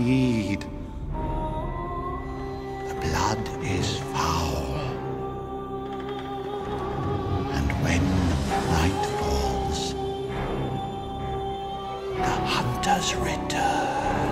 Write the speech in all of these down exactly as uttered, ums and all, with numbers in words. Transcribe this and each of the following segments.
need. The blood is foul. And when night falls, the hunters return.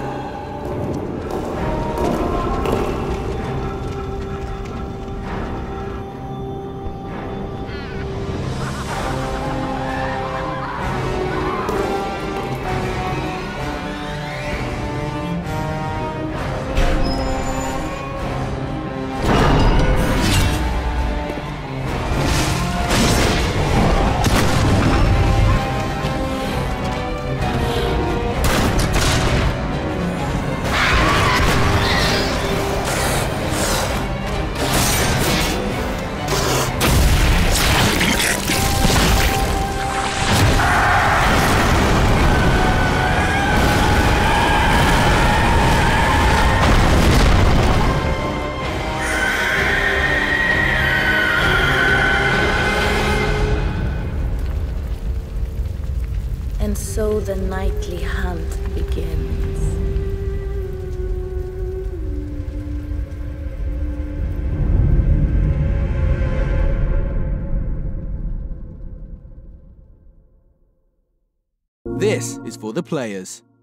And so the nightly hunt begins. This is for the players.